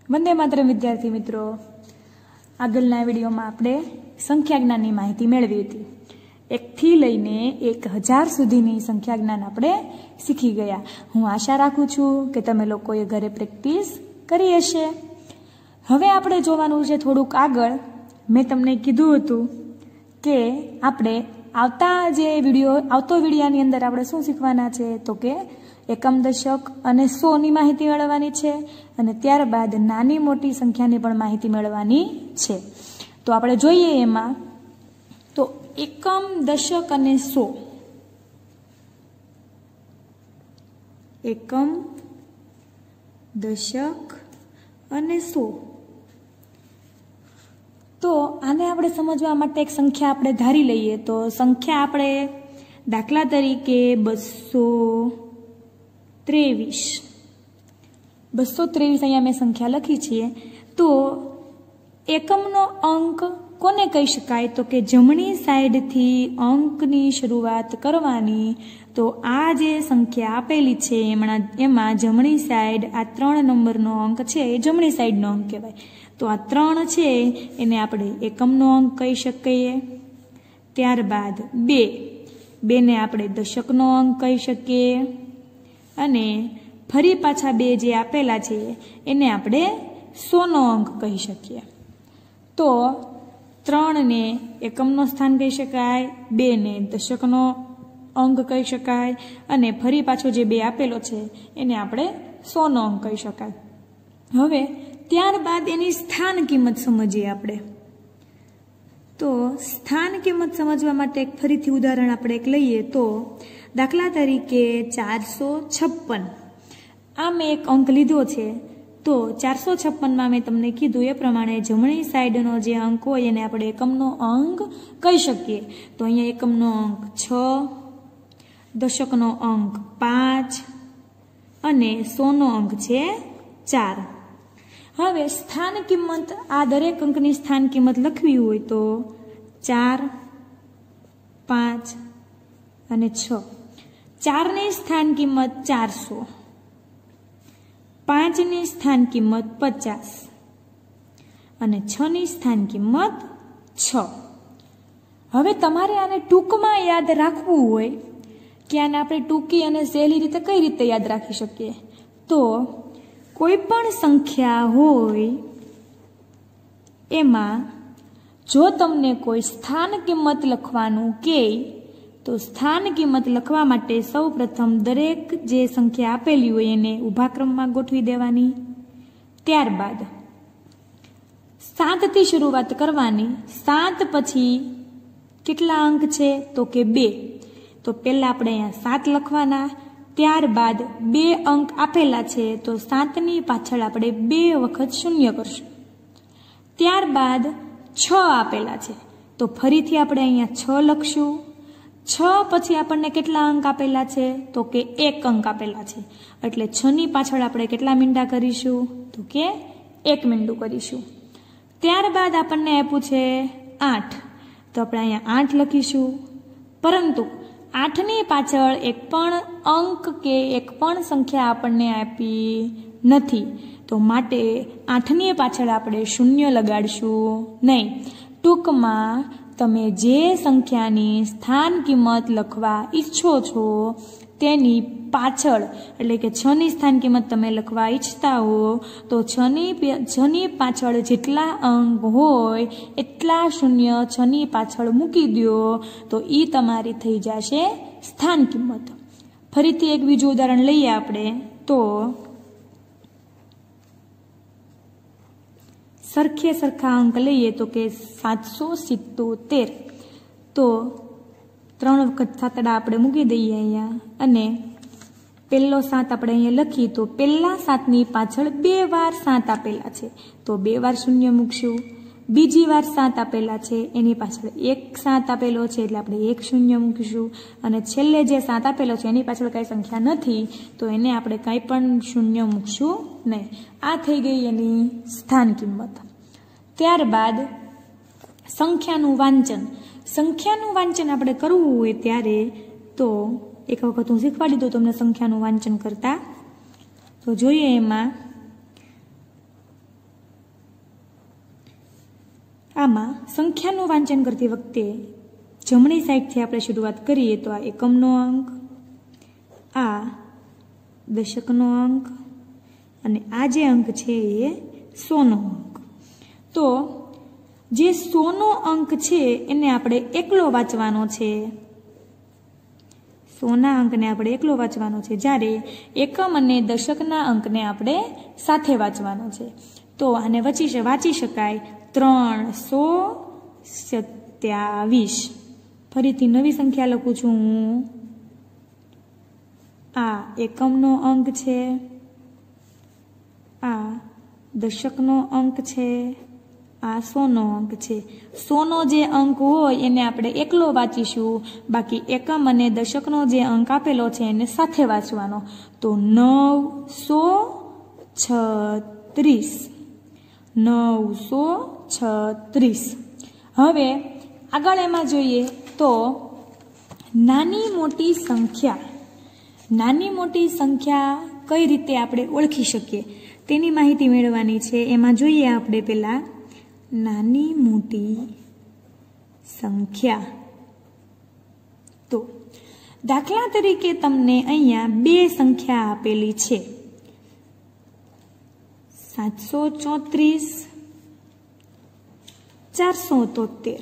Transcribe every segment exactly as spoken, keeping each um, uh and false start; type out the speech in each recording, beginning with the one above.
वंदे मातरम विद्यार्थी मित्रों, आगळना विडियोमां आपणे संख्या ज्ञाननी माहिती मेळवी हती। एक थी लईने एक हजार सुधीनी संख्या ज्ञान आपणे शीखी गया। हूँ आशा राखुं छुं के तमे लोकोए घरे प्रेक्टिस करी हशे। हवे आपणे जोवानुं छे थोडुंक आगळ। मैं तमने कीधुं हतुं के आपणे आवता जे विडियो आवतो विडियोनी अंदर आपणे शुं शीखवाना छे तो के एकम दशक अने सौ नी माहिती मेळववानी छे अने त्यारबाद नानी मोटी संख्यानी पण माहिती मेळववानी छे। तो आपणे जोईए एमां तो एकम दशक अने सौ, एकम दशक अने सौ। तो आने आपणे समजवा माटे एक संख्या आपणे धारी लईए। तो संख्या आपणे दाखला तरीके बसो त्रेवीस बसो त्रेवीस अहींया मैं संख्या लखी छे। तो एकमनो अंक कोने कही शकाय तो के जमणी साइड थी अंकनी शुरुआत करवानी। तो आ जे संख्या आपेली छे एमणा एमां जमणी साइड आ त्रण नंबरनो अंक छे ए जमणी साइडनो अंक कहेवाय। तो आ त्रण छे एने आपणे एकमनो अंक कही शकीए। त्यारबाद बे बे ने आपणे दशकनो अंक कही शकीए अने फरी पाछा बे जे आपेला छे एने आपणे सौ नो अंक कही शकीए। तो त्रण ने एकमनो स्थान कही शकाय, बे ने दशकनो अंक कही शकाय अने फरी पाछो जे बे आपेलो छे एने आपणे सौ नो अंक कही शकाय। हवे त्यारबाद एनी स्थान किंमत समजीए आपणे। तो स्थान किंमत समझवा माटे एक फरीथी उदाहरण आपणे एक लईए। तो दाखला तरीके चार सौ छप्पन आ मैं एक अंक लीधो छे। तो चार सौ छप्पन में मैं तमने कीधुं ए प्रमाणे जमणी साइडनो जे अंक होय एने आपणे एकमनो अंक कही शकीए। तो अहींया एकमनो अंक छ, दशकनो अंक पांच अने सौ नो अंक छे चार। हवे स्थान किंमत आ दरेक अंकनी स्थान किंमत लखवी होय तो चार, पांच अने छ। चार नी स्थान किंमत चार सौ, पांच नी स्थान किंमत पचास अने छ नी स्थान किंमत छ। हवे तमारे आने टूंकमां याद राखवुं होय के आने आपणे टूंकी अने सहेली रीते कई रीते याद राखी शकीए। तो कोई पण संख्या होय एमां जो तमने कोई स्थान किंमत लखवानुं कहे तो स्थान किंमत लखवा माटे सौ प्रथम दरेक जे संख्या आपेली होय एने उभा क्रममां गोठवी देवानी। त्यारबाद सात थी शुरुआत करवानी। सात पछी केटला अंक छे तो के बे। तो पहेला आपणे अहींया सात लखवाना। त्यारबाद बे अंक आपेला छे तो सात नी पाछळ आपणे बे वखत शून्य करशुं। त्यारबाद छ आपेला छे तो फरीथी आपणे अहींया छ लखशुं। छ पछी आपणने केटला अंक आपेला छे तो के एक अंक आपेला छे एटले छ नी पाछळ आपणे केटला मींडा करीशुं तो के एक मींडुं करीशुं। त्यारबाद आपणने आप्युं छे आठ तो आपणे अहींया आठ लखीशुं। परंतु आठ नी पाछळ एक पण अंक के एक पण संख्या आपणने आपी नथी तो माटे आठ नी पाछळ आपणे शून्य लगाडशुं नहीं। टूंकमां तमे जे संख्यानी स्थान किंमत लखवा ईच्छो छो तेनी पाछळ एटले के छ नी स्थान किंमत तमे लखवा इच्छता हो तो छ नी छ नी पाछळ जेटला अंक होय एटला शून्य छ नी पाछळ मूकी द्यो तो ई तमारी थई जशे स्थान किंमत। फरीथी एक बीजुं उदाहरण लईए आपणे। तो सरखे सरखा अंक लईए तो के सात सौ सित्तोतेर। तो त्रण वखत सातड़ा आपणे मूकी दईए अहींया अने पहेलो सात आपणे अहींया लखी तो पहेला सात नी पाछळ बे वार सात आपेला छे तो बे वार शून्य मूकशुं। बीजी वार सात आपेला छे एनी पाछळ एक सात आपेलो छे એટલે આપણે એક શૂન્ય મૂકીશું અને છેલ્લે જે સાત આપેલો છે એની પાછળ કઈ સંખ્યા નથી તો એને આપણે કંઈ પણ શૂન્ય મૂકશું નહીં। આ થઈ ગઈ એની સ્થાન કિંમત। ત્યારબાદ સંખ્યાનું વાંચન। સંખ્યાનું વાંચન આપણે કરવું હોય ત્યારે તો એક વખત હું શીખવાડી દઉં તમને સંખ્યાનું વાંચન કરતા। તો જોઈએ એમાં આમાં સંખ્યાનું વાંચન કરતી વખતે જમણી સાઈડથી આપણે શરૂઆત કરીએ તો આ એકમનો અંક, આ દશકનો અંક અને આ જે અંક છે એ સોનો અંક. તો જે સોનો અંક છે એને આપણે એકલો વાંચવાનો છે, સોના અંકને આપણે એકલો વાંચવાનો છે, જ્યારે એકમ અને દશકના અંકને આપણે સાથે વાંચવાનો છે. તો આને વચી વાંચી શકાય ત્રણસો સત્યાવીસ. ફરીથી નવી સંખ્યા લખું છું હું. આ એકમનો અંક છે, આ દશકનો અંક છે, આ સોનો અંક છે. સોનો જે અંક હોય એને આપણે એકલો વાંચીશું, બાકી એકમ અને દશકનો જે અંક આપેલો છે એને સાથે વાંચવાનો. તો નવસો છત્રીસ, નવસો છત્રીસ. હવે આગળ એમાં જોઈએ તો નાની મોટી સંખ્યા, નાની મોટી સંખ્યા કઈ રીતે આપણે ઓળખી શકીએ તેની માહિતી મેળવવાની છે. એમાં જોઈએ આપણે પહેલા નાની મોટી સંખ્યા. તો દાખલા તરીકે તમને અહીંયા બે સંખ્યા આપેલી છે, સાતસો ચોત્રીસ, ચારસો તોતેર.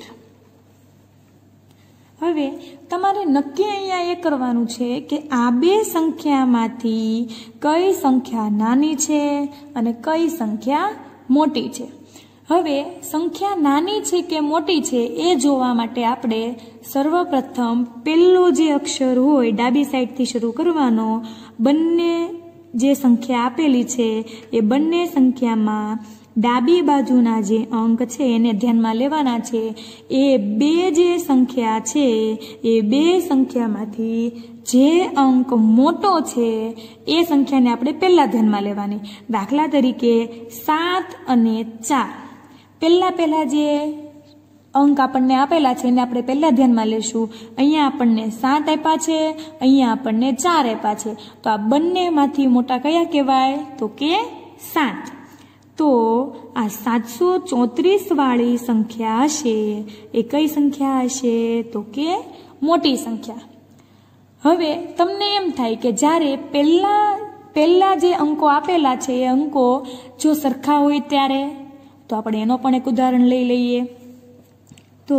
હવે તમારે નક્કી અહીંયા એ કરવાનું છે કે આ બે સંખ્યામાંથી કઈ સંખ્યા નાની છે અને કઈ સંખ્યા મોટી છે. હવે સંખ્યા નાની છે કે મોટી છે એ જોવા માટે આપણે સર્વપ્રથમ પહેલો જે અક્ષર હોય ડાબી સાઈડથી શરૂ કરવાનો. બંને જે સંખ્યા આપેલી છે એ બંને સંખ્યામાં ડાબી બાજુના જે અંક છે એને ધ્યાનમાં લેવાના છે. એ બે જે સંખ્યા છે એ બે સંખ્યામાંથી જે અંક મોટો છે એ સંખ્યાને આપણે પહેલા ધ્યાનમાં લેવાની. દાખલા તરીકે સાત અને ચાર. પહેલા પહેલા જે અંક આપણને આપેલા છે એને આપણે પહેલા ધ્યાનમાં લેશું. અહીંયા આપણને સાત આપ્યા છે, અહીંયા આપણને ચાર આપ્યા છે. તો આ બંનેમાંથી મોટા કયા કહેવાય? તો કે સાત. તો આ સાતસો ચોત્રીસ વાળી સંખ્યા હશે એ કઈ સંખ્યા હશે? તો કે મોટી સંખ્યા. હવે તમને એમ થાય કે જ્યારે પહેલા પહેલા જે અંકો આપેલા છે એ અંકો જો સરખા હોય ત્યારે, તો આપણે એનો પણ એક ઉદાહરણ લઈ લઈએ. તો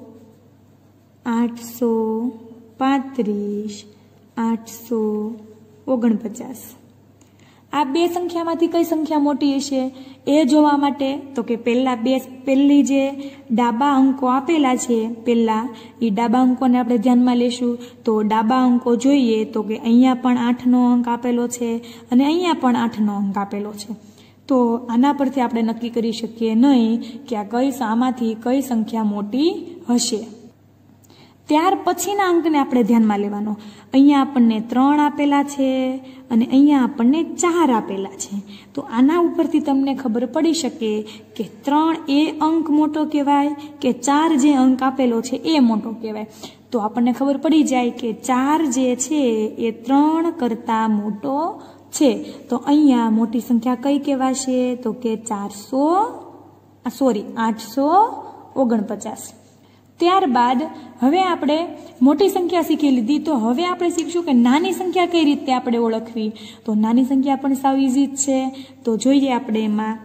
આઠસો પાંત્રીસ, આઠસો ઓગણપચાસ. આ બે સંખ્યામાંથી કઈ સંખ્યા મોટી હશે એ જોવા માટે તો કે પહેલા બે પહેલી જે ડાબા અંકો આપેલા છે પહેલા એ ડાબા અંકોને આપણે ધ્યાનમાં લેશું. તો ડાબા અંકો જોઈએ તો કે અહીંયા પણ આઠનો અંક આપેલો છે અને અહીંયા પણ આઠનો અંક આપેલો છે. તો આના પરથી આપણે નક્કી કરી શકીએ નહીં કે આ કઈ આમાંથી કઈ સંખ્યા મોટી હશે. ત્યાર પછીના અંકને આપણે ધ્યાનમાં લેવાનો. અહીંયા આપણને ત્રણ આપેલા છે અને અહીંયા આપણને ચાર આપેલા છે. તો આના ઉપરથી તમને ખબર પડી શકે કે ત્રણ એ અંક મોટો કહેવાય કે ચાર જે અંક આપેલો છે એ મોટો કહેવાય. તો આપણને ખબર પડી જાય કે ચાર જે છે એ ત્રણ કરતાં મોટો છે. તો અહીંયા મોટી સંખ્યા કઈ કહેવાશે? તો કે ચારસો સોરી આઠસો ઓગણપચાસ. ત્યારબાદ હવે આપણે મોટી સંખ્યા શીખી લીધી, તો હવે આપણે શીખશું કે નાની સંખ્યા કઈ રીતે આપણે ઓળખવી. તો નાની સંખ્યા પણ સાવ ઈઝી જ છે. તો જોઈએ આપણે એમાં.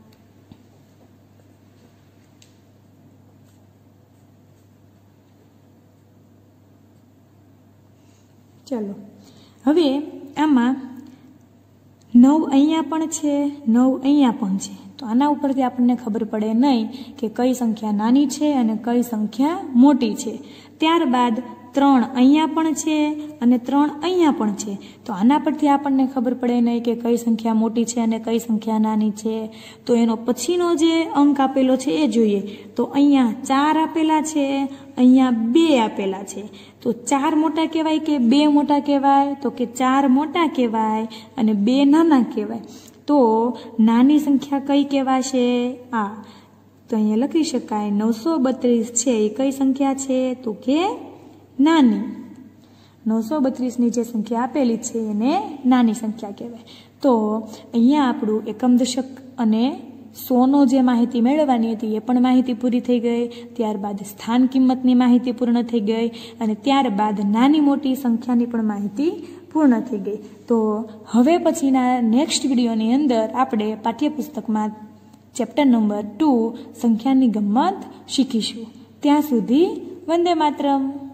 ચલો હવે આમાં નવ અહીંયા પણ છે, નવ અહીંયા પણ છે. તો આના ઉપરથી આપણને ખબર પડે નહીં કે કઈ સંખ્યા નાની છે અને કઈ સંખ્યા મોટી છે. ત્યારબાદ ત્રણ અહીંયા પણ છે અને ત્રણ અહીંયા પણ છે. તો આના પરથી આપણને ખબર પડે નહીં કે કઈ સંખ્યા મોટી છે અને કઈ સંખ્યા નાની છે. તો એનો પછીનો જે અંક આપેલો છે એ જોઈએ. તો અહીંયા ચાર આપેલા છે, અહીંયા બે આપેલા છે. તો ચાર મોટા કહેવાય કે બે મોટા કહેવાય? તો કે ચાર મોટા કહેવાય અને બે નાના કહેવાય. તો નાની સંખ્યા કઈ કહેવાશે? આ તો અહીંયા લખી શકાય નવસો બત્રીસ છે એ કઈ સંખ્યા છે? તો કે નાની. નવસો બત્રીસની જે સંખ્યા આપેલી છે એને નાની સંખ્યા કહેવાય. તો અહીંયા આપણું એકમ દશક અને સોનો જે માહિતી મેળવવાની હતી એ પણ માહિતી પૂરી થઈ ગઈ. ત્યારબાદ સ્થાન કિંમતની માહિતી પૂર્ણ થઈ ગઈ અને ત્યારબાદ નાની મોટી સંખ્યાની પણ માહિતી પૂર્ણ થઈ ગઈ. તો હવે પછીના નેક્સ્ટ વિડીયોની અંદર આપણે પાઠ્યપુસ્તકમાં ચેપ્ટર નંબર ટુ સંખ્યાની ગમ્મત શીખીશું. ત્યાં સુધી વંદે માતરમ.